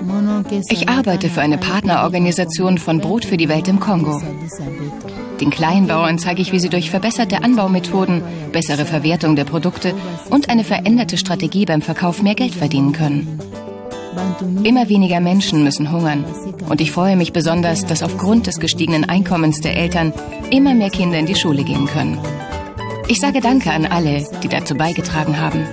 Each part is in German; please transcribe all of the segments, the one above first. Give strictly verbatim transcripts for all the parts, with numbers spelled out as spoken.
Ich arbeite für eine Partnerorganisation von Brot für die Welt im Kongo. Den Kleinbauern zeige ich, wie sie durch verbesserte Anbaumethoden, bessere Verwertung der Produkte und eine veränderte Strategie beim Verkauf mehr Geld verdienen können. Immer weniger Menschen müssen hungern. Und ich freue mich besonders, dass aufgrund des gestiegenen Einkommens der Eltern immer mehr Kinder in die Schule gehen können. Ich sage Danke an alle, die dazu beigetragen haben.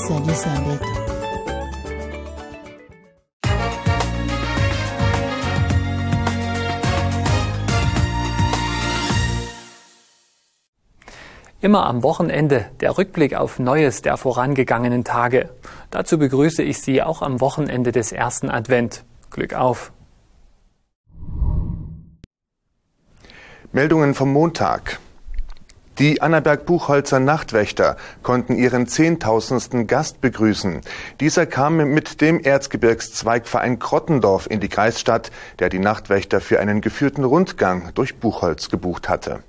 Immer am Wochenende der Rückblick auf Neues der vorangegangenen Tage. Dazu begrüße ich Sie auch am Wochenende des ersten Advent. Glück auf! Meldungen vom Montag. Die Annaberg-Buchholzer Nachtwächter konnten ihren zehntausendsten Gast begrüßen. Dieser kam mit dem Erzgebirgszweigverein Krottendorf in die Kreisstadt, der die Nachtwächter für einen geführten Rundgang durch Buchholz gebucht hatte.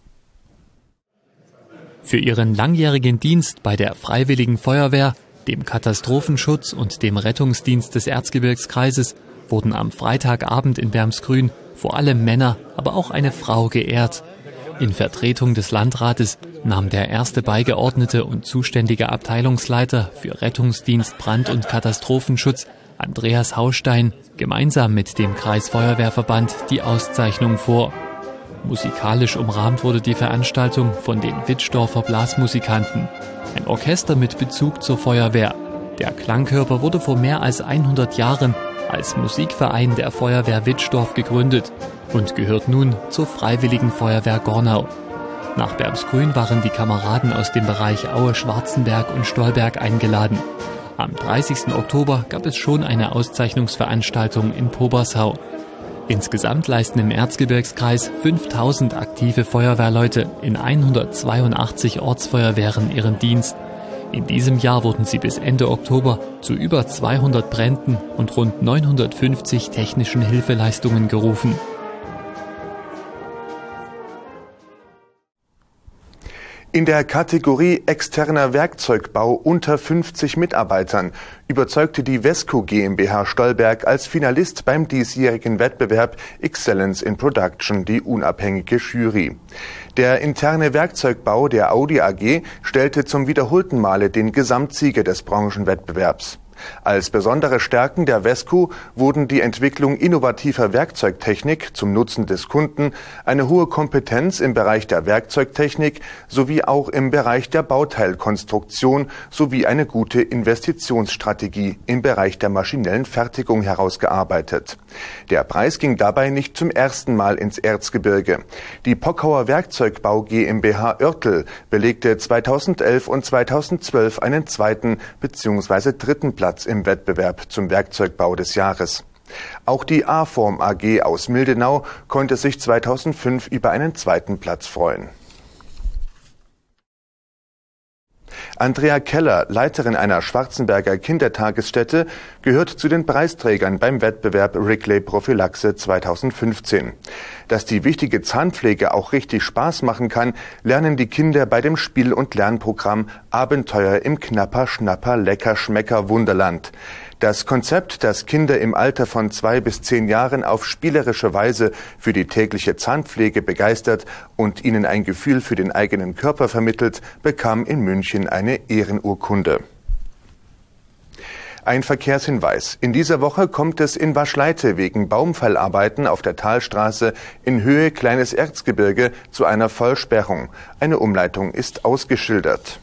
Für ihren langjährigen Dienst bei der Freiwilligen Feuerwehr, dem Katastrophenschutz und dem Rettungsdienst des Erzgebirgskreises wurden am Freitagabend in Bermsgrün vor allem Männer, aber auch eine Frau geehrt. In Vertretung des Landrates nahm der erste Beigeordnete und zuständige Abteilungsleiter für Rettungsdienst, Brand- und Katastrophenschutz, Andreas Haustein, gemeinsam mit dem Kreisfeuerwehrverband die Auszeichnung vor. Musikalisch umrahmt wurde die Veranstaltung von den Wittstorfer Blasmusikanten, ein Orchester mit Bezug zur Feuerwehr. Der Klangkörper wurde vor mehr als hundert Jahren als Musikverein der Feuerwehr Wittstorf gegründet und gehört nun zur Freiwilligen Feuerwehr Gornau. Nach Bermsgrün waren die Kameraden aus dem Bereich Aue, Schwarzenberg und Stolberg eingeladen. Am dreißigsten Oktober gab es schon eine Auszeichnungsveranstaltung in Pobersau. Insgesamt leisten im Erzgebirgskreis fünftausend aktive Feuerwehrleute in hundertzweiundachtzig Ortsfeuerwehren ihren Dienst. In diesem Jahr wurden sie bis Ende Oktober zu über zweihundert Bränden und rund neunhundertfünfzig technischen Hilfeleistungen gerufen. In der Kategorie externer Werkzeugbau unter fünfzig Mitarbeitern überzeugte die Vesco GmbH Stolberg als Finalist beim diesjährigen Wettbewerb Excellence in Production die unabhängige Jury. Der interne Werkzeugbau der Audi A G stellte zum wiederholten Male den Gesamtsieger des Branchenwettbewerbs. Als besondere Stärken der Vesco wurden die Entwicklung innovativer Werkzeugtechnik zum Nutzen des Kunden, eine hohe Kompetenz im Bereich der Werkzeugtechnik sowie auch im Bereich der Bauteilkonstruktion sowie eine gute Investitionsstrategie im Bereich der maschinellen Fertigung herausgearbeitet. Der Preis ging dabei nicht zum ersten Mal ins Erzgebirge. Die Pockauer Werkzeugbau GmbH Oertel belegte zweitausendelf und zweitausendzwölf einen zweiten bzw. dritten Platz im Wettbewerb zum Werkzeugbau des Jahres. Auch die A-Form A G aus Mildenau konnte sich zweitausendfünf über einen zweiten Platz freuen. Andrea Keller, Leiterin einer Schwarzenberger Kindertagesstätte, gehört zu den Preisträgern beim Wettbewerb Wrigley Prophylaxe zweitausendfünfzehn. Dass die wichtige Zahnpflege auch richtig Spaß machen kann, lernen die Kinder bei dem Spiel- und Lernprogramm Abenteuer im Knapper-Schnapper-Lecker-Schmecker-Wunderland. Das Konzept, das Kinder im Alter von zwei bis zehn Jahren auf spielerische Weise für die tägliche Zahnpflege begeistert und ihnen ein Gefühl für den eigenen Körper vermittelt, bekam in München eine Ehrenurkunde. Ein Verkehrshinweis. In dieser Woche kommt es in Waschleite wegen Baumfallarbeiten auf der Talstraße in Höhe Kleines Erzgebirge zu einer Vollsperrung. Eine Umleitung ist ausgeschildert.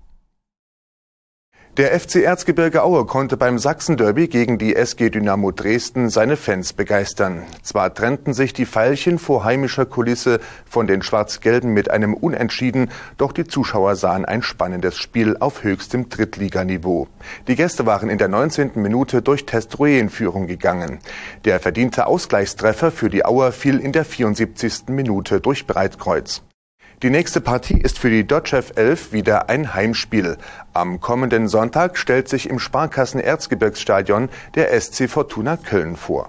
Der F C Erzgebirge Aue konnte beim Sachsenderby gegen die S G Dynamo Dresden seine Fans begeistern. Zwar trennten sich die Veilchen vor heimischer Kulisse von den Schwarz-Gelben mit einem Unentschieden, doch die Zuschauer sahen ein spannendes Spiel auf höchstem Drittliganiveau. Die Gäste waren in der neunzehnten Minute durch Testruye in Führung gegangen. Der verdiente Ausgleichstreffer für die Auer fiel in der vierundsiebzigsten Minute durch Breitkreuz. Die nächste Partie ist für die Dotschew elf wieder ein Heimspiel. Am kommenden Sonntag stellt sich im Sparkassen-Erzgebirgsstadion der S C Fortuna Köln vor.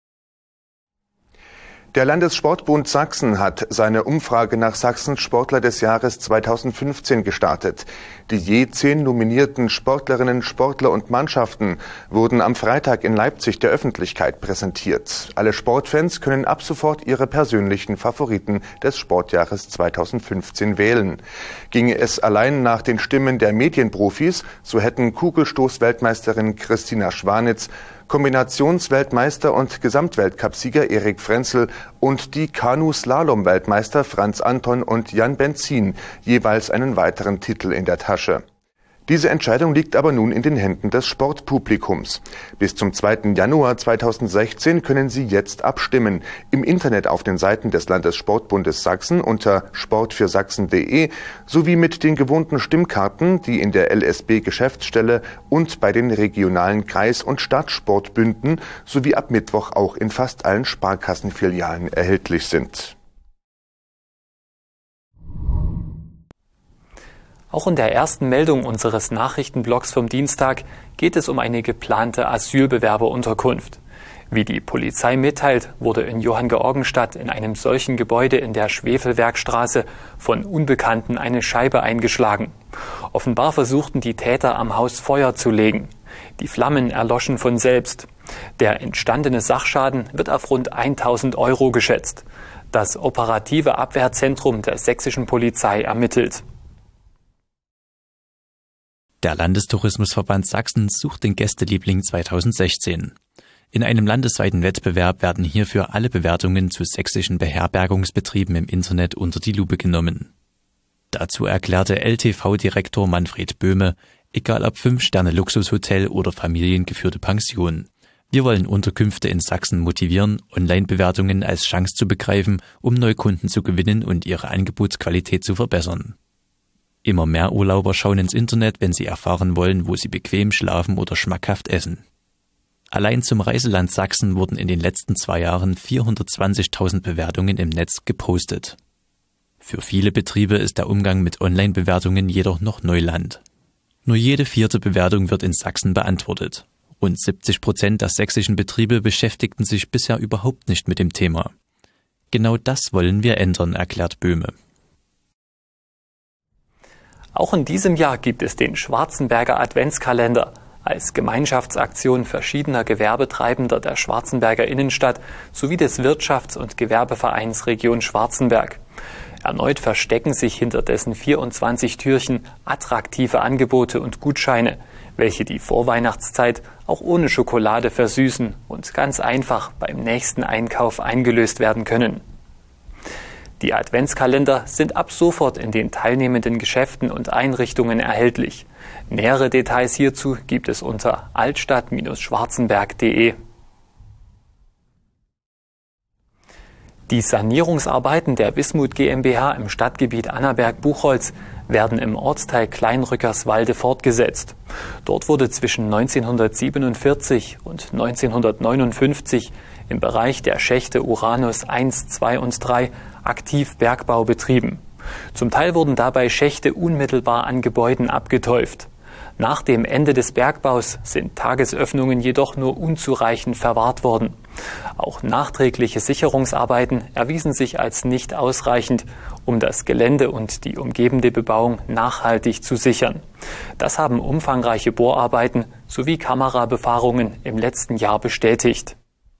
Der Landessportbund Sachsen hat seine Umfrage nach Sachsens Sportler des Jahres zweitausendfünfzehn gestartet. Die je zehn nominierten Sportlerinnen, Sportler und Mannschaften wurden am Freitag in Leipzig der Öffentlichkeit präsentiert. Alle Sportfans können ab sofort ihre persönlichen Favoriten des Sportjahres zweitausendfünfzehn wählen. Ginge es allein nach den Stimmen der Medienprofis, so hätten Kugelstoßweltmeisterin Christina Schwanitz, Kombinationsweltmeister und Gesamtweltcupsieger Erik Frenzel und die Kanu-Slalom-Weltmeister Franz Anton und Jan Benzin jeweils einen weiteren Titel in der Tasche. Diese Entscheidung liegt aber nun in den Händen des Sportpublikums. Bis zum zweiten Januar zweitausendsechzehn können Sie jetzt abstimmen. Im Internet auf den Seiten des Landessportbundes Sachsen unter sportfürsachsen punkt de sowie mit den gewohnten Stimmkarten, die in der L S B-Geschäftsstelle und bei den regionalen Kreis- und Stadtsportbünden sowie ab Mittwoch auch in fast allen Sparkassenfilialen erhältlich sind. Auch in der ersten Meldung unseres Nachrichtenblocks vom Dienstag geht es um eine geplante Asylbewerberunterkunft. Wie die Polizei mitteilt, wurde in Johanngeorgenstadt in einem solchen Gebäude in der Schwefelwerkstraße von Unbekannten eine Scheibe eingeschlagen. Offenbar versuchten die Täter am Haus Feuer zu legen. Die Flammen erloschen von selbst. Der entstandene Sachschaden wird auf rund tausend Euro geschätzt. Das operative Abwehrzentrum der sächsischen Polizei ermittelt. Der Landestourismusverband Sachsen sucht den Gästeliebling zweitausendsechzehn. In einem landesweiten Wettbewerb werden hierfür alle Bewertungen zu sächsischen Beherbergungsbetrieben im Internet unter die Lupe genommen. Dazu erklärte L T V-Direktor Manfred Böhme, egal ob Fünf-Sterne-Luxushotel oder familiengeführte Pension. Wir wollen Unterkünfte in Sachsen motivieren, Online-Bewertungen als Chance zu begreifen, um Neukunden zu gewinnen und ihre Angebotsqualität zu verbessern. Immer mehr Urlauber schauen ins Internet, wenn sie erfahren wollen, wo sie bequem schlafen oder schmackhaft essen. Allein zum Reiseland Sachsen wurden in den letzten zwei Jahren vierhundertzwanzigtausend Bewertungen im Netz gepostet. Für viele Betriebe ist der Umgang mit Online-Bewertungen jedoch noch Neuland. Nur jede vierte Bewertung wird in Sachsen beantwortet. Rund siebzig Prozent der sächsischen Betriebe beschäftigten sich bisher überhaupt nicht mit dem Thema. Genau das wollen wir ändern, erklärt Böhme. Auch in diesem Jahr gibt es den Schwarzenberger Adventskalender als Gemeinschaftsaktion verschiedener Gewerbetreibender der Schwarzenberger Innenstadt sowie des Wirtschafts- und Gewerbevereins Region Schwarzenberg. Erneut verstecken sich hinter dessen vierundzwanzig Türchen attraktive Angebote und Gutscheine, welche die Vorweihnachtszeit auch ohne Schokolade versüßen und ganz einfach beim nächsten Einkauf eingelöst werden können. Die Adventskalender sind ab sofort in den teilnehmenden Geschäften und Einrichtungen erhältlich. Nähere Details hierzu gibt es unter altstadt schwarzenberg punkt de. Die Sanierungsarbeiten der Wismut GmbH im Stadtgebiet Annaberg-Buchholz werden im Ortsteil Kleinrückerswalde fortgesetzt. Dort wurde zwischen neunzehnhundertsiebenundvierzig und neunzehnhundertneunundfünfzig im Bereich der Schächte Uranus eins, zwei und drei aktiv Bergbau betrieben. Zum Teil wurden dabei Schächte unmittelbar an Gebäuden abgeteuft. Nach dem Ende des Bergbaus sind Tagesöffnungen jedoch nur unzureichend verwahrt worden. Auch nachträgliche Sicherungsarbeiten erwiesen sich als nicht ausreichend, um das Gelände und die umgebende Bebauung nachhaltig zu sichern. Das haben umfangreiche Bohrarbeiten sowie Kamerabefahrungen im letzten Jahr bestätigt.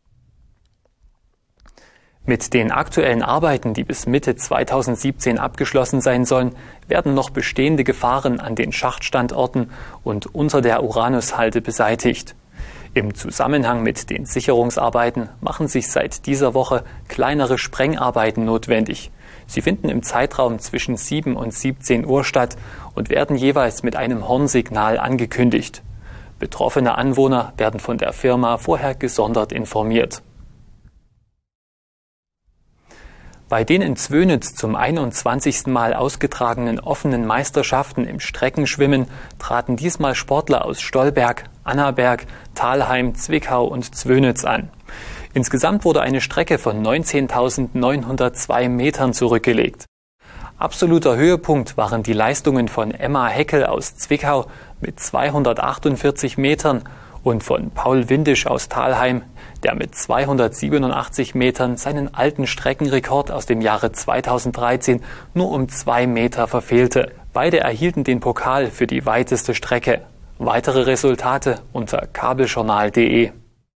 Mit den aktuellen Arbeiten, die bis Mitte zweitausendsiebzehn abgeschlossen sein sollen, werden noch bestehende Gefahren an den Schachtstandorten und unter der Uranushalde beseitigt. Im Zusammenhang mit den Sicherungsarbeiten machen sich seit dieser Woche kleinere Sprengarbeiten notwendig. Sie finden im Zeitraum zwischen sieben und siebzehn Uhr statt und werden jeweils mit einem Hornsignal angekündigt. Betroffene Anwohner werden von der Firma vorher gesondert informiert. Bei den in Zwönitz zum einundzwanzigsten Mal ausgetragenen offenen Meisterschaften im Streckenschwimmen traten diesmal Sportler aus Stolberg, Annaberg, Thalheim, Zwickau und Zwönitz an. Insgesamt wurde eine Strecke von neunzehntausendneunhundertzwei Metern zurückgelegt. Absoluter Höhepunkt waren die Leistungen von Emma Heckel aus Zwickau mit zweihundertachtundvierzig Metern und von Paul Windisch aus Thalheim, der mit zweihundertsiebenundachtzig Metern seinen alten Streckenrekord aus dem Jahre zweitausenddreizehn nur um zwei Meter verfehlte. Beide erhielten den Pokal für die weiteste Strecke. Weitere Resultate unter kabeljournal punkt de.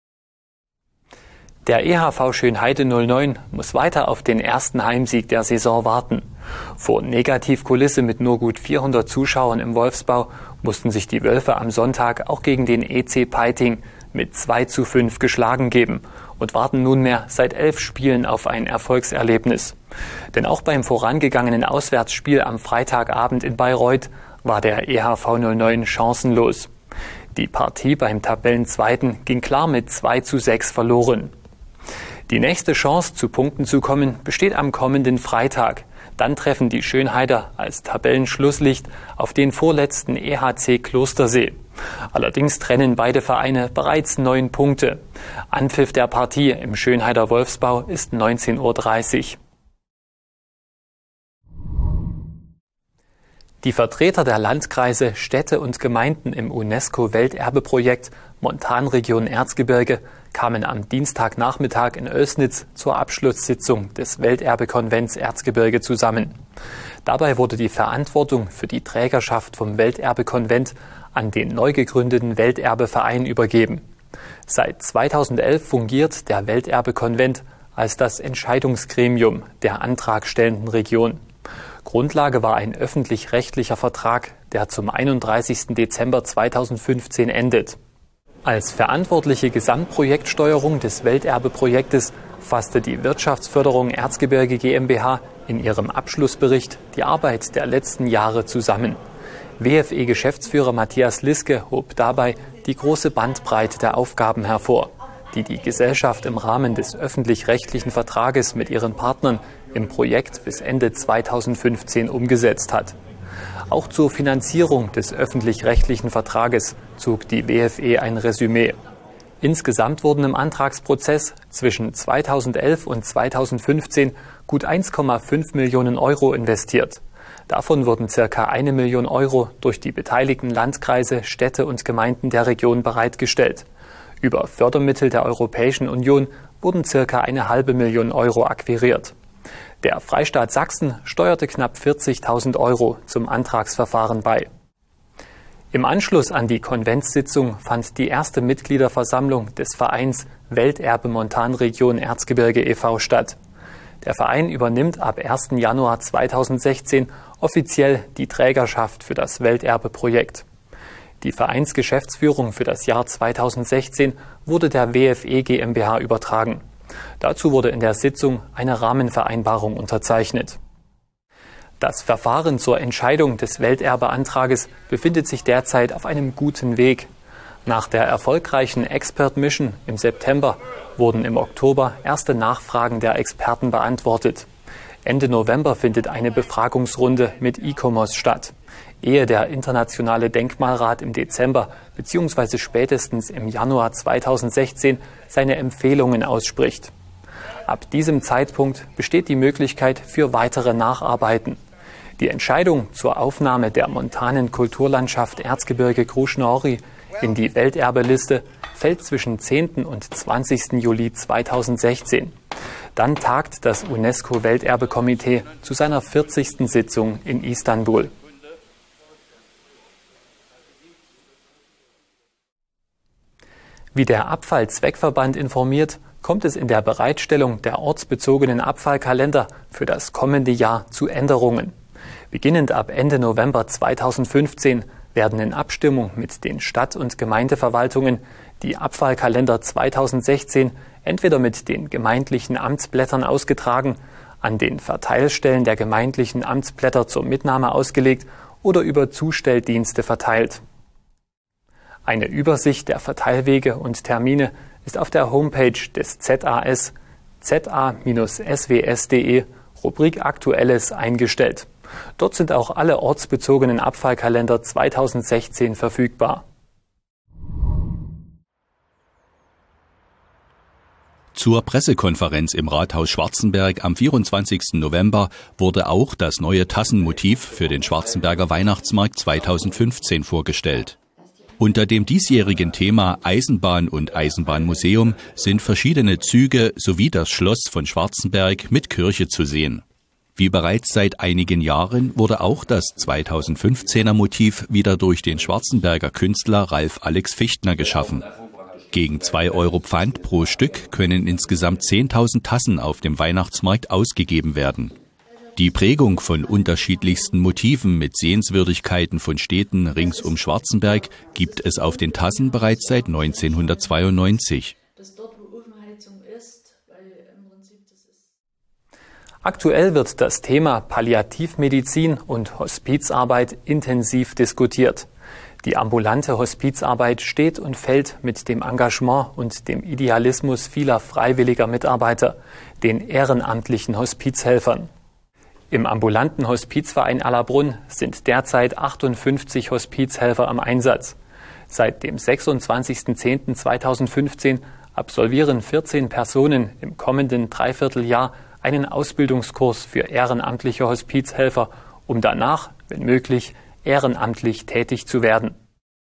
Der E H V Schönheide null neun muss weiter auf den ersten Heimsieg der Saison warten. Vor Negativkulisse mit nur gut vierhundert Zuschauern im Wolfsbau mussten sich die Wölfe am Sonntag auch gegen den E C Peiting mit zwei zu fünf geschlagen geben und warten nunmehr seit elf Spielen auf ein Erfolgserlebnis. Denn auch beim vorangegangenen Auswärtsspiel am Freitagabend in Bayreuth war der E H V null neun chancenlos. Die Partie beim Tabellenzweiten ging klar mit zwei zu sechs verloren. Die nächste Chance, zu Punkten zu kommen, besteht am kommenden Freitag. Dann treffen die Schönheider als Tabellenschlusslicht auf den vorletzten E H C Klostersee. Allerdings trennen beide Vereine bereits neun Punkte. Anpfiff der Partie im Schönheider Wolfsbau ist neunzehn Uhr dreißig. Die Vertreter der Landkreise, Städte und Gemeinden im UNESCO-Welterbeprojekt Montanregion Erzgebirge kamen am Dienstagnachmittag in Oelsnitz zur Abschlusssitzung des Welterbekonvents Erzgebirge zusammen. Dabei wurde die Verantwortung für die Trägerschaft vom Welterbekonvent an den neu gegründeten Welterbeverein übergeben. Seit zweitausendelf fungiert der Welterbekonvent als das Entscheidungsgremium der antragstellenden Region. Grundlage war ein öffentlich-rechtlicher Vertrag, der zum einunddreißigsten Dezember zweitausendfünfzehn endet. Als verantwortliche Gesamtprojektsteuerung des Welterbeprojektes fasste die Wirtschaftsförderung Erzgebirge GmbH in ihrem Abschlussbericht die Arbeit der letzten Jahre zusammen. W F E-Geschäftsführer Matthias Liske hob dabei die große Bandbreite der Aufgaben hervor, die die Gesellschaft im Rahmen des öffentlich-rechtlichen Vertrages mit ihren Partnern im Projekt bis Ende zweitausendfünfzehn umgesetzt hat. Auch zur Finanzierung des öffentlich-rechtlichen Vertrages zog die W F E ein Resümee. Insgesamt wurden im Antragsprozess zwischen zweitausendelf und zweitausendfünfzehn gut eins Komma fünf Millionen Euro investiert. Davon wurden circa eine Million Euro durch die beteiligten Landkreise, Städte und Gemeinden der Region bereitgestellt. Über Fördermittel der Europäischen Union wurden circa eine halbe Million Euro akquiriert. Der Freistaat Sachsen steuerte knapp vierzigtausend Euro zum Antragsverfahren bei. Im Anschluss an die Konventssitzung fand die erste Mitgliederversammlung des Vereins Welterbe Montanregion Erzgebirge e V statt. Der Verein übernimmt ab ersten Januar zweitausendsechzehn offiziell die Trägerschaft für das Welterbeprojekt. Die Vereinsgeschäftsführung für das Jahr zweitausendsechzehn wurde der W F E GmbH übertragen. Dazu wurde in der Sitzung eine Rahmenvereinbarung unterzeichnet. Das Verfahren zur Entscheidung des Welterbeantrages befindet sich derzeit auf einem guten Weg. Nach der erfolgreichen Expert Mission im September wurden im Oktober erste Nachfragen der Experten beantwortet. Ende November findet eine Befragungsrunde mit I C O M O S statt, ehe der Internationale Denkmalrat im Dezember bzw. spätestens im Januar zweitausendsechzehn seine Empfehlungen ausspricht. Ab diesem Zeitpunkt besteht die Möglichkeit für weitere Nacharbeiten. Die Entscheidung zur Aufnahme der montanen Kulturlandschaft Erzgebirge Krušnohoří in die Welterbeliste fällt zwischen zehnten und zwanzigsten Juli zweitausendsechzehn. Dann tagt das UNESCO-Welterbekomitee zu seiner vierzigsten Sitzung in Istanbul. Wie der Abfallzweckverband informiert, kommt es in der Bereitstellung der ortsbezogenen Abfallkalender für das kommende Jahr zu Änderungen. Beginnend ab Ende November zweitausendfünfzehn werden in Abstimmung mit den Stadt- und Gemeindeverwaltungen die Abfallkalender zweitausendsechzehn entweder mit den gemeindlichen Amtsblättern ausgetragen, an den Verteilstellen der gemeindlichen Amtsblätter zur Mitnahme ausgelegt oder über Zustelldienste verteilt. Eine Übersicht der Verteilwege und Termine ist auf der Homepage des Z A S z a S w s punkt de Rubrik Aktuelles eingestellt. Dort sind auch alle ortsbezogenen Abfallkalender zweitausendsechzehn verfügbar. Zur Pressekonferenz im Rathaus Schwarzenberg am vierundzwanzigsten November wurde auch das neue Tassenmotiv für den Schwarzenberger Weihnachtsmarkt zweitausendfünfzehn vorgestellt. Unter dem diesjährigen Thema Eisenbahn und Eisenbahnmuseum sind verschiedene Züge sowie das Schloss von Schwarzenberg mit Kirche zu sehen. Wie bereits seit einigen Jahren wurde auch das zweitausendfünfzehner Motiv wieder durch den Schwarzenberger Künstler Ralf Alex Fichtner geschaffen. Gegen zwei Euro Pfand pro Stück können insgesamt zehntausend Tassen auf dem Weihnachtsmarkt ausgegeben werden. Die Prägung von unterschiedlichsten Motiven mit Sehenswürdigkeiten von Städten rings um Schwarzenberg gibt es auf den Tassen bereits seit neunzehnhundertzweiundneunzig. Aktuell wird das Thema Palliativmedizin und Hospizarbeit intensiv diskutiert. Die ambulante Hospizarbeit steht und fällt mit dem Engagement und dem Idealismus vieler freiwilliger Mitarbeiter, den ehrenamtlichen Hospizhelfern. Im ambulanten Hospizverein Allerbrunn sind derzeit achtundfünfzig Hospizhelfer am Einsatz. Seit dem sechsundzwanzigsten zehnten zweitausendfünfzehn absolvieren vierzehn Personen im kommenden Dreivierteljahr einen Ausbildungskurs für ehrenamtliche Hospizhelfer, um danach, wenn möglich, ehrenamtlich tätig zu werden.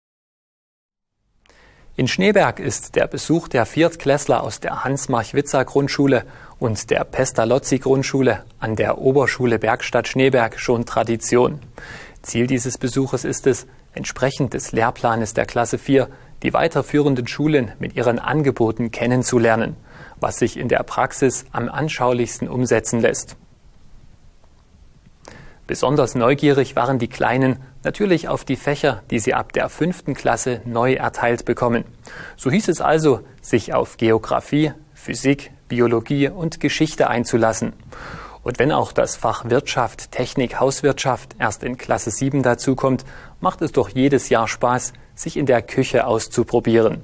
In Schneeberg ist der Besuch der Viertklässler aus der Hans-Marchwitza-Grundschule und der Pestalozzi-Grundschule an der Oberschule Bergstadt Schneeberg schon Tradition. Ziel dieses Besuches ist es, entsprechend des Lehrplanes der Klasse vier, die weiterführenden Schulen mit ihren Angeboten kennenzulernen, was sich in der Praxis am anschaulichsten umsetzen lässt. Besonders neugierig waren die Kleinen natürlich auf die Fächer, die sie ab der fünften Klasse neu erteilt bekommen. So hieß es also, sich auf Geografie, Physik, Biologie und Geschichte einzulassen. Und wenn auch das Fach Wirtschaft, Technik, Hauswirtschaft erst in Klasse sieben dazukommt, macht es doch jedes Jahr Spaß, sich in der Küche auszuprobieren.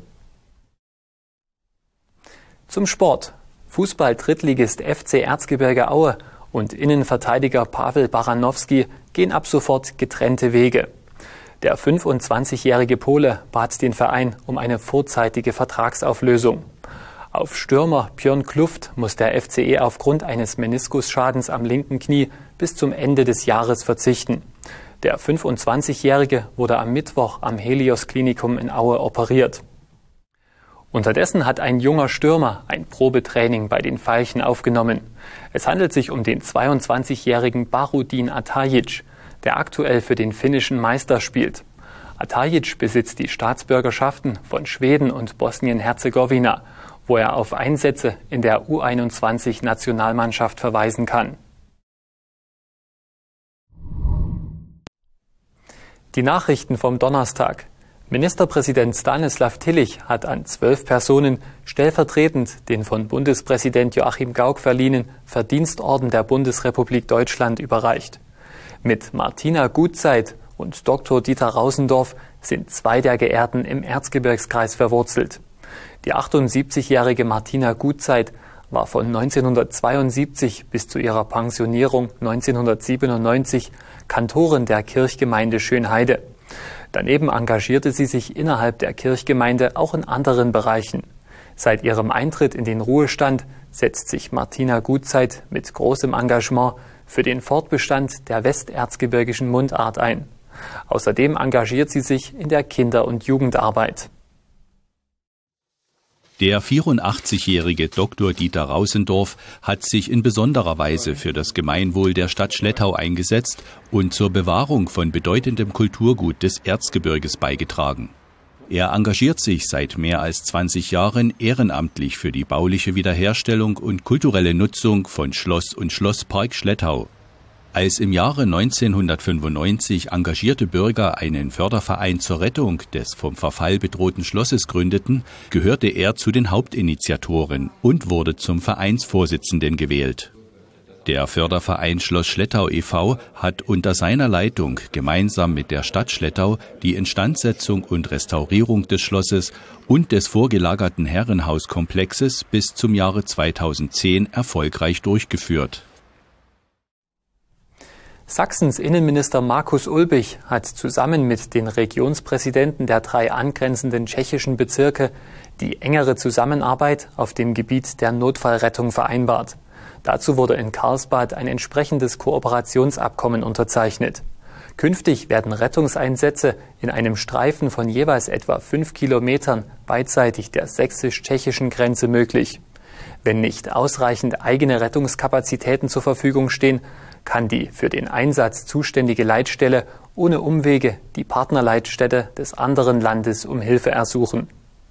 Zum Sport. Fußball-Drittligist F C Erzgebirge Aue und Innenverteidiger Pavel Baranowski gehen ab sofort getrennte Wege. Der fünfundzwanzigjährige Pole bat den Verein um eine vorzeitige Vertragsauflösung. Auf Stürmer Björn Kluft muss der F C E aufgrund eines Meniskusschadens am linken Knie bis zum Ende des Jahres verzichten. Der fünfundzwanzigjährige wurde am Mittwoch am Helios-Klinikum in Aue operiert. Unterdessen hat ein junger Stürmer ein Probetraining bei den Veilchen aufgenommen. Es handelt sich um den zweiundzwanzigjährigen Barudin Atajic, der aktuell für den finnischen Meister spielt. Atajic besitzt die Staatsbürgerschaften von Schweden und Bosnien-Herzegowina, wo er auf Einsätze in der U einundzwanzig-Nationalmannschaft verweisen kann. Die Nachrichten vom Donnerstag. Ministerpräsident Stanislav Tillich hat an zwölf Personen stellvertretend den von Bundespräsident Joachim Gauck verliehenen Verdienstorden der Bundesrepublik Deutschland überreicht. Mit Martina Gutzeit und Doktor Dieter Rausendorf sind zwei der Geehrten im Erzgebirgskreis verwurzelt. Die achtundsiebzigjährige Martina Gutzeit war von neunzehnhundertzweiundsiebzig bis zu ihrer Pensionierung neunzehnhundertsiebenundneunzig Kantorin der Kirchgemeinde Schönheide. Daneben engagierte sie sich innerhalb der Kirchgemeinde auch in anderen Bereichen. Seit ihrem Eintritt in den Ruhestand setzt sich Martina Gutzeit mit großem Engagement für den Fortbestand der westerzgebirgischen Mundart ein. Außerdem engagiert sie sich in der Kinder- und Jugendarbeit. Der vierundachtzigjährige Doktor Dieter Rausendorf hat sich in besonderer Weise für das Gemeinwohl der Stadt Schlettau eingesetzt und zur Bewahrung von bedeutendem Kulturgut des Erzgebirges beigetragen. Er engagiert sich seit mehr als zwanzig Jahren ehrenamtlich für die bauliche Wiederherstellung und kulturelle Nutzung von Schloss und Schlosspark Schlettau. Als im Jahre neunzehnhundertfünfundneunzig engagierte Bürger einen Förderverein zur Rettung des vom Verfall bedrohten Schlosses gründeten, gehörte er zu den Hauptinitiatoren und wurde zum Vereinsvorsitzenden gewählt. Der Förderverein Schloss Schlettau e V hat unter seiner Leitung gemeinsam mit der Stadt Schlettau die Instandsetzung und Restaurierung des Schlosses und des vorgelagerten Herrenhauskomplexes bis zum Jahre zweitausendzehn erfolgreich durchgeführt. Sachsens Innenminister Markus Ulbich hat zusammen mit den Regionspräsidenten der drei angrenzenden tschechischen Bezirke die engere Zusammenarbeit auf dem Gebiet der Notfallrettung vereinbart. Dazu wurde in Karlsbad ein entsprechendes Kooperationsabkommen unterzeichnet. Künftig werden Rettungseinsätze in einem Streifen von jeweils etwa fünf Kilometern beidseitig der sächsisch-tschechischen Grenze möglich. Wenn nicht ausreichend eigene Rettungskapazitäten zur Verfügung stehen, kann die für den Einsatz zuständige Leitstelle ohne Umwege die Partnerleitstätte des anderen Landes um Hilfe ersuchen.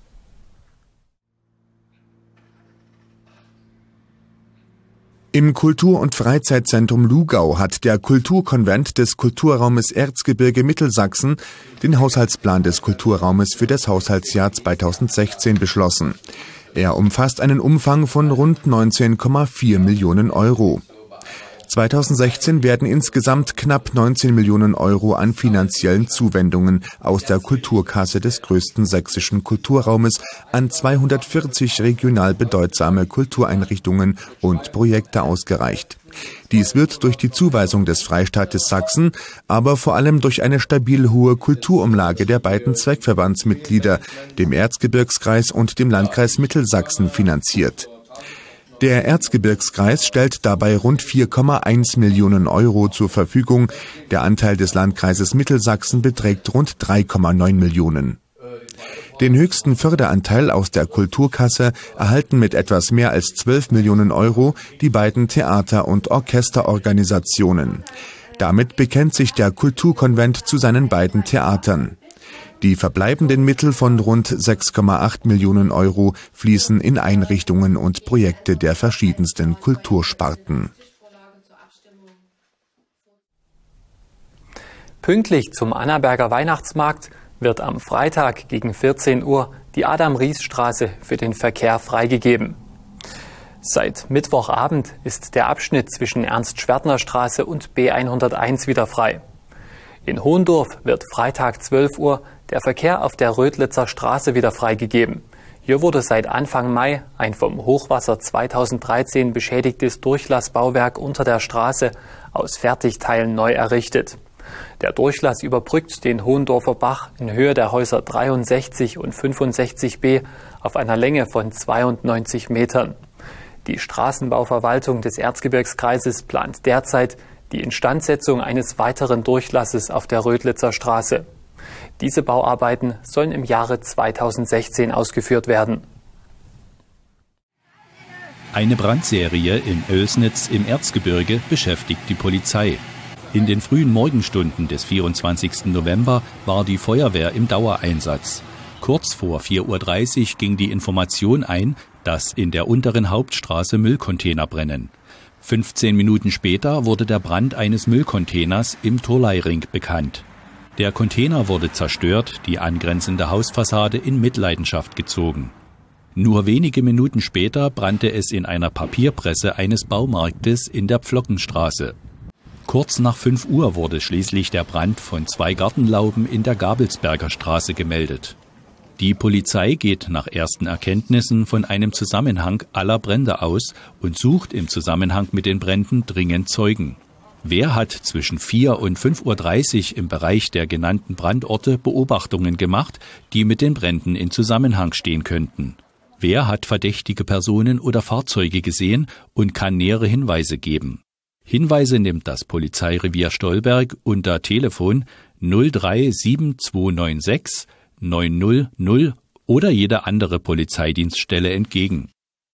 Im Kultur- und Freizeitzentrum Lugau hat der Kulturkonvent des Kulturraumes Erzgebirge Mittelsachsen den Haushaltsplan des Kulturraumes für das Haushaltsjahr zweitausendsechzehn beschlossen. Er umfasst einen Umfang von rund neunzehn Komma vier Millionen Euro. zweitausendsechzehn werden insgesamt knapp neunzehn Millionen Euro an finanziellen Zuwendungen aus der Kulturkasse des größten sächsischen Kulturraumes an zweihundertvierzig regional bedeutsame Kultureinrichtungen und Projekte ausgereicht. Dies wird durch die Zuweisung des Freistaates Sachsen, aber vor allem durch eine stabil hohe Kulturumlage der beiden Zweckverbandsmitglieder, dem Erzgebirgskreis und dem Landkreis Mittelsachsen, finanziert. Der Erzgebirgskreis stellt dabei rund vier Komma eins Millionen Euro zur Verfügung. Der Anteil des Landkreises Mittelsachsen beträgt rund drei Komma neun Millionen. Den höchsten Förderanteil aus der Kulturkasse erhalten mit etwas mehr als zwölf Millionen Euro die beiden Theater- und Orchesterorganisationen. Damit bekennt sich der Kulturkonvent zu seinen beiden Theatern. Die verbleibenden Mittel von rund sechs Komma acht Millionen Euro fließen in Einrichtungen und Projekte der verschiedensten Kultursparten. Pünktlich zum Annaberger Weihnachtsmarkt wird am Freitag gegen vierzehn Uhr die Adam-Ries-Straße für den Verkehr freigegeben. Seit Mittwochabend ist der Abschnitt zwischen Ernst-Schwertner-Straße und B hunderteins wieder frei. In Hohendorf wird Freitag zwölf Uhr der Verkehr auf der Rödlitzer Straße wieder freigegeben. Hier wurde seit Anfang Mai ein vom Hochwasser zweitausenddreizehn beschädigtes Durchlassbauwerk unter der Straße aus Fertigteilen neu errichtet. Der Durchlass überbrückt den Hohendorfer Bach in Höhe der Häuser dreiundsechzig und fünfundsechzig b auf einer Länge von zweiundneunzig Metern. Die Straßenbauverwaltung des Erzgebirgskreises plant derzeit die Instandsetzung eines weiteren Durchlasses auf der Rödlitzer Straße. Diese Bauarbeiten sollen im Jahre zweitausendsechzehn ausgeführt werden. Eine Brandserie in Oelsnitz im Erzgebirge beschäftigt die Polizei. In den frühen Morgenstunden des vierundzwanzigsten November war die Feuerwehr im Dauereinsatz. Kurz vor vier Uhr dreißig ging die Information ein, dass in der unteren Hauptstraße Müllcontainer brennen. fünfzehn Minuten später wurde der Brand eines Müllcontainers im Torleiring bekannt. Der Container wurde zerstört, die angrenzende Hausfassade in Mitleidenschaft gezogen. Nur wenige Minuten später brannte es in einer Papierpresse eines Baumarktes in der Pflockenstraße. Kurz nach fünf Uhr wurde schließlich der Brand von zwei Gartenlauben in der Gabelsberger Straße gemeldet. Die Polizei geht nach ersten Erkenntnissen von einem Zusammenhang aller Brände aus und sucht im Zusammenhang mit den Bränden dringend Zeugen. Wer hat zwischen vier und fünf Uhr dreißig im Bereich der genannten Brandorte Beobachtungen gemacht, die mit den Bränden in Zusammenhang stehen könnten? Wer hat verdächtige Personen oder Fahrzeuge gesehen und kann nähere Hinweise geben? Hinweise nimmt das Polizeirevier Stolberg unter Telefon null drei sieben zwei neun sechs neun null null oder jede andere Polizeidienststelle entgegen.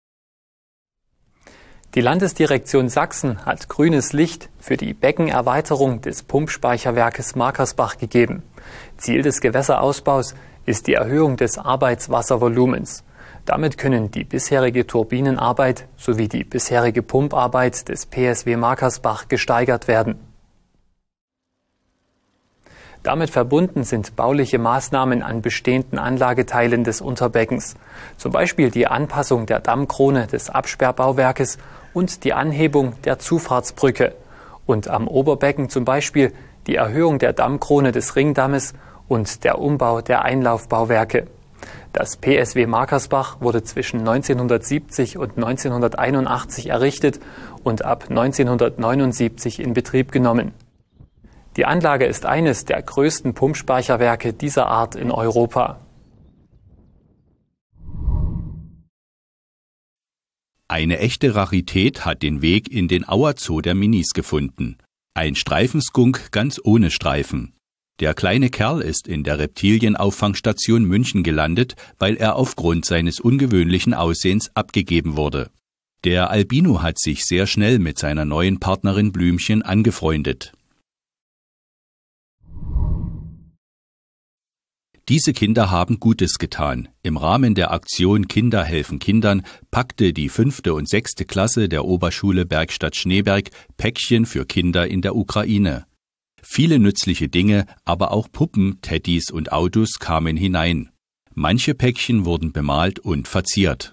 Die Landesdirektion Sachsen hat grünes Licht für die Beckenerweiterung des Pumpspeicherwerkes Markersbach gegeben. Ziel des Gewässerausbaus ist die Erhöhung des Arbeitswasservolumens. Damit können die bisherige Turbinenarbeit sowie die bisherige Pumparbeit des P S W Markersbach gesteigert werden. Damit verbunden sind bauliche Maßnahmen an bestehenden Anlageteilen des Unterbeckens, zum Beispiel die Anpassung der Dammkrone des Absperrbauwerkes und die Anhebung der Zufahrtsbrücke und am Oberbecken zum Beispiel die Erhöhung der Dammkrone des Ringdammes und der Umbau der Einlaufbauwerke. Das P S W Markersbach wurde zwischen neunzehnhundertsiebzig und neunzehnhunderteinundachtzig errichtet und ab neunzehnhundertneunundsiebzig in Betrieb genommen. Die Anlage ist eines der größten Pumpspeicherwerke dieser Art in Europa. Eine echte Rarität hat den Weg in den Auerzoo der Minis gefunden. Ein Streifenskunk ganz ohne Streifen. Der kleine Kerl ist in der Reptilienauffangstation München gelandet, weil er aufgrund seines ungewöhnlichen Aussehens abgegeben wurde. Der Albino hat sich sehr schnell mit seiner neuen Partnerin Blümchen angefreundet. Diese Kinder haben Gutes getan. Im Rahmen der Aktion Kinder helfen Kindern packte die fünfte und sechste Klasse der Oberschule Bergstadt Schneeberg Päckchen für Kinder in der Ukraine. Viele nützliche Dinge, aber auch Puppen, Teddys und Autos kamen hinein. Manche Päckchen wurden bemalt und verziert.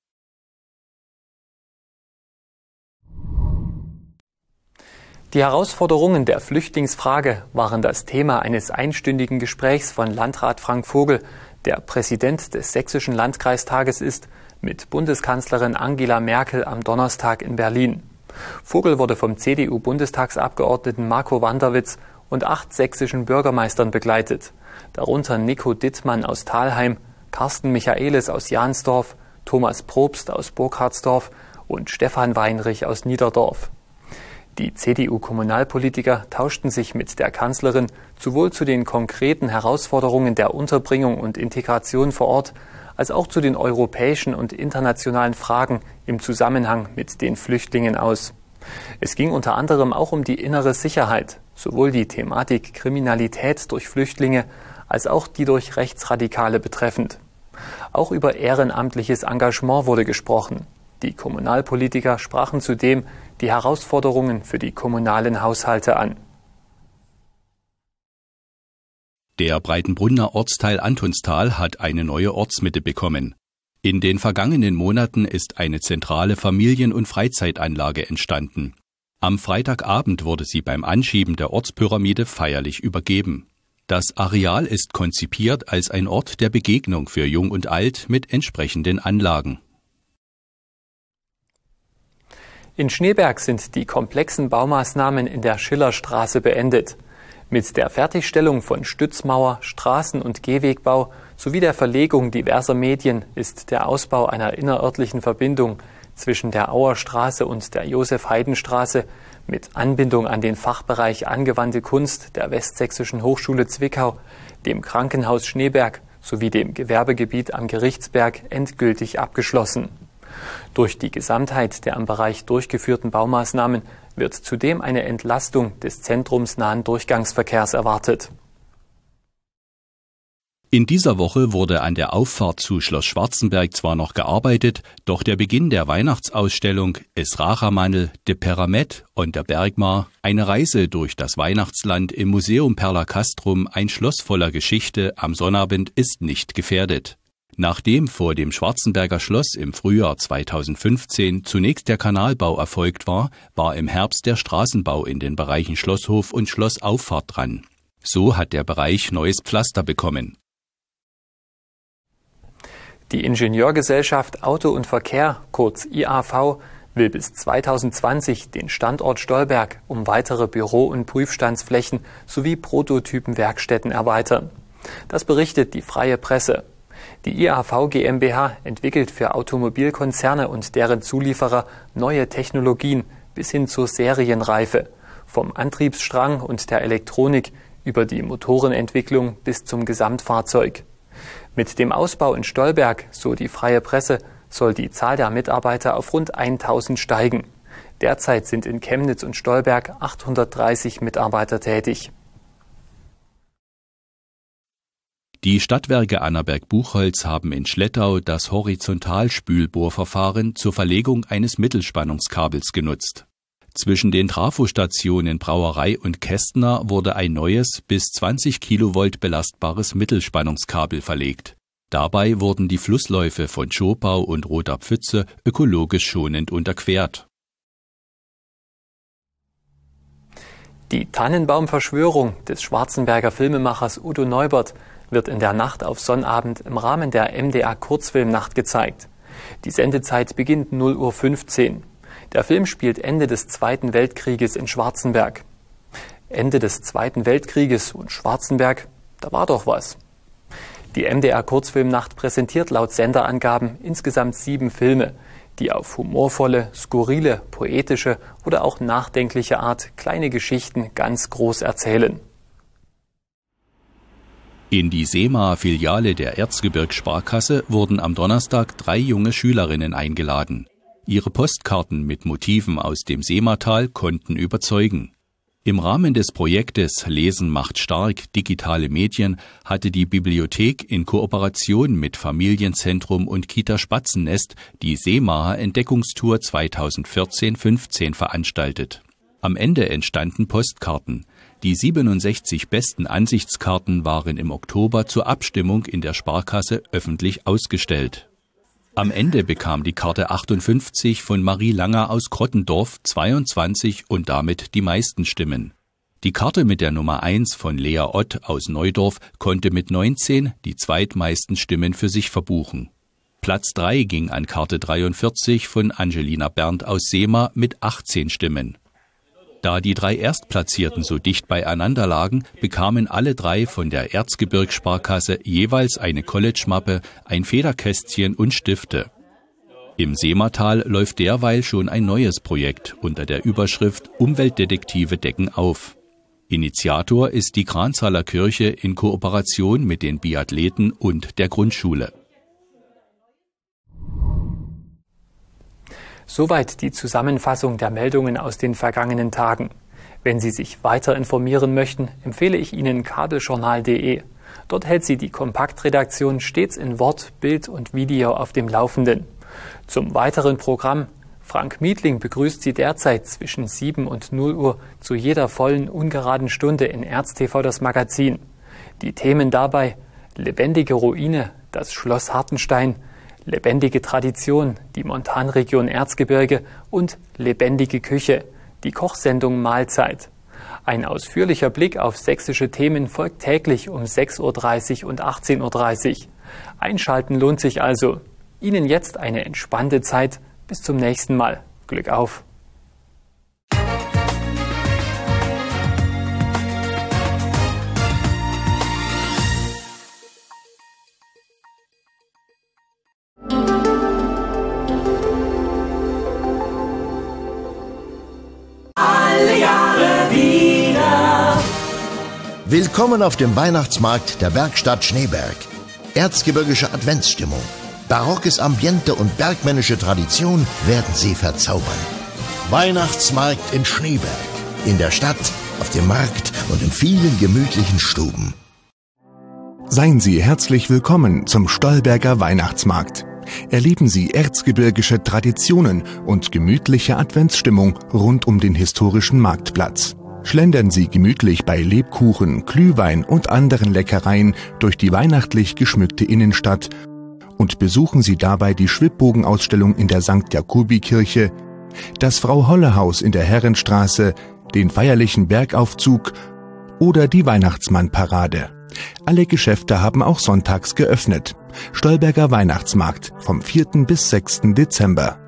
Die Herausforderungen der Flüchtlingsfrage waren das Thema eines einstündigen Gesprächs von Landrat Frank Vogel, der Präsident des Sächsischen Landkreistages ist, mit Bundeskanzlerin Angela Merkel am Donnerstag in Berlin. Vogel wurde vom C D U-Bundestagsabgeordneten Marco Wanderwitz und acht sächsischen Bürgermeistern begleitet, darunter Nico Dittmann aus Thalheim, Carsten Michaelis aus Jahnsdorf, Thomas Probst aus Burkhardsdorf und Stefan Weinrich aus Niederdorf. Die C D U-Kommunalpolitiker tauschten sich mit der Kanzlerin sowohl zu den konkreten Herausforderungen der Unterbringung und Integration vor Ort, als auch zu den europäischen und internationalen Fragen im Zusammenhang mit den Flüchtlingen aus. Es ging unter anderem auch um die innere Sicherheit, sowohl die Thematik Kriminalität durch Flüchtlinge als auch die durch Rechtsradikale betreffend. Auch über ehrenamtliches Engagement wurde gesprochen. Die Kommunalpolitiker sprachen zudem die Herausforderungen für die kommunalen Haushalte an. Der Breitenbrunner Ortsteil Antonstal hat eine neue Ortsmitte bekommen. In den vergangenen Monaten ist eine zentrale Familien- und Freizeitanlage entstanden. Am Freitagabend wurde sie beim Anschieben der Ortspyramide feierlich übergeben. Das Areal ist konzipiert als ein Ort der Begegnung für Jung und Alt mit entsprechenden Anlagen. In Schneeberg sind die komplexen Baumaßnahmen in der Schillerstraße beendet. Mit der Fertigstellung von Stützmauer, Straßen- und Gehwegbau sowie der Verlegung diverser Medien ist der Ausbau einer innerörtlichen Verbindung zwischen der Auer Straße und der Josef-Haydn-Straße mit Anbindung an den Fachbereich Angewandte Kunst der Westsächsischen Hochschule Zwickau, dem Krankenhaus Schneeberg sowie dem Gewerbegebiet am Gerichtsberg endgültig abgeschlossen. Durch die Gesamtheit der am Bereich durchgeführten Baumaßnahmen wird zudem eine Entlastung des zentrumsnahen Durchgangsverkehrs erwartet. In dieser Woche wurde an der Auffahrt zu Schloss Schwarzenberg zwar noch gearbeitet, doch der Beginn der Weihnachtsausstellung Es Rachamanel, de Peramet und der Bergmar, eine Reise durch das Weihnachtsland im Museum Perla Castrum, ein Schloss voller Geschichte am Sonnabend, ist nicht gefährdet. Nachdem vor dem Schwarzenberger Schloss im Frühjahr zweitausendfünfzehn zunächst der Kanalbau erfolgt war, war im Herbst der Straßenbau in den Bereichen Schlosshof und Schlossauffahrt dran. So hat der Bereich neues Pflaster bekommen. Die Ingenieurgesellschaft Auto und Verkehr, kurz I A V, will bis zweitausendzwanzig den Standort Stolberg um weitere Büro- und Prüfstandsflächen sowie Prototypenwerkstätten erweitern. Das berichtet die Freie Presse. Die I A V GmbH entwickelt für Automobilkonzerne und deren Zulieferer neue Technologien bis hin zur Serienreife, vom Antriebsstrang und der Elektronik über die Motorenentwicklung bis zum Gesamtfahrzeug. Mit dem Ausbau in Stolberg, so die Freie Presse, soll die Zahl der Mitarbeiter auf rund tausend steigen. Derzeit sind in Chemnitz und Stolberg achthundertdreißig Mitarbeiter tätig. Die Stadtwerke Annaberg-Buchholz haben in Schlettau das Horizontalspülbohrverfahren zur Verlegung eines Mittelspannungskabels genutzt. Zwischen den Trafostationen Brauerei und Kästner wurde ein neues, bis zwanzig Kilovolt belastbares Mittelspannungskabel verlegt. Dabei wurden die Flussläufe von Schopau und Roter Pfütze ökologisch schonend unterquert. Die Tannenbaumverschwörung des Schwarzenberger Filmemachers Udo Neubert wird in der Nacht auf Sonnabend im Rahmen der M D R Kurzfilmnacht gezeigt. Die Sendezeit beginnt null Uhr fünfzehn. Der Film spielt Ende des Zweiten Weltkrieges in Schwarzenberg. Ende des Zweiten Weltkrieges und Schwarzenberg, da war doch was. Die M D R Kurzfilmnacht präsentiert laut Senderangaben insgesamt sieben Filme, die auf humorvolle, skurrile, poetische oder auch nachdenkliche Art kleine Geschichten ganz groß erzählen. In die SEMA-Filiale der Erzgebirgssparkasse wurden am Donnerstag drei junge Schülerinnen eingeladen. Ihre Postkarten mit Motiven aus dem Sematal konnten überzeugen. Im Rahmen des Projektes Lesen macht stark, digitale Medien hatte die Bibliothek in Kooperation mit Familienzentrum und Kita Spatzennest die SEMA-Entdeckungstour zweitausendvierzehn fünfzehn veranstaltet. Am Ende entstanden Postkarten. Die siebenundsechzig besten Ansichtskarten waren im Oktober zur Abstimmung in der Sparkasse öffentlich ausgestellt. Am Ende bekam die Karte achtundfünfzig von Marie Langer aus Krottendorf zweiundzwanzig und damit die meisten Stimmen. Die Karte mit der Nummer eins von Lea Ott aus Neudorf konnte mit neunzehn die zweitmeisten Stimmen für sich verbuchen. Platz drei ging an Karte dreiundvierzig von Angelina Berndt aus Sema mit achtzehn Stimmen. Da die drei Erstplatzierten so dicht beieinander lagen, bekamen alle drei von der Erzgebirgssparkasse jeweils eine College-Mappe, ein Federkästchen und Stifte. Im Sematal läuft derweil schon ein neues Projekt unter der Überschrift Umweltdetektive decken auf. Initiator ist die Kranzaler Kirche in Kooperation mit den Biathleten und der Grundschule. Soweit die Zusammenfassung der Meldungen aus den vergangenen Tagen. Wenn Sie sich weiter informieren möchten, empfehle ich Ihnen kabeljournal punkt de. Dort hält Sie die Kompaktredaktion stets in Wort, Bild und Video auf dem Laufenden. Zum weiteren Programm: Frank Mietling begrüßt Sie derzeit zwischen sieben und null Uhr zu jeder vollen ungeraden Stunde in Erz T V das Magazin. Die Themen dabei: lebendige Ruine, das Schloss Hartenstein, lebendige Tradition, die Montanregion Erzgebirge und lebendige Küche, die Kochsendung Mahlzeit. Ein ausführlicher Blick auf sächsische Themen folgt täglich um sechs Uhr dreißig und achtzehn Uhr dreißig. Einschalten lohnt sich also. Ihnen jetzt eine entspannte Zeit. Bis zum nächsten Mal. Glück auf! Willkommen auf dem Weihnachtsmarkt der Werkstatt Schneeberg. Erzgebirgische Adventsstimmung, barockes Ambiente und bergmännische Tradition werden Sie verzaubern. Weihnachtsmarkt in Schneeberg. In der Stadt, auf dem Markt und in vielen gemütlichen Stuben. Seien Sie herzlich willkommen zum Stolberger Weihnachtsmarkt. Erleben Sie erzgebirgische Traditionen und gemütliche Adventsstimmung rund um den historischen Marktplatz. Schlendern Sie gemütlich bei Lebkuchen, Glühwein und anderen Leckereien durch die weihnachtlich geschmückte Innenstadt und besuchen Sie dabei die Schwibbogenausstellung in der Sankt Jakobi-Kirche, das Frau-Holle-Haus in der Herrenstraße, den feierlichen Bergaufzug oder die Weihnachtsmannparade. Alle Geschäfte haben auch sonntags geöffnet. Stolberger Weihnachtsmarkt vom vierten bis sechsten Dezember.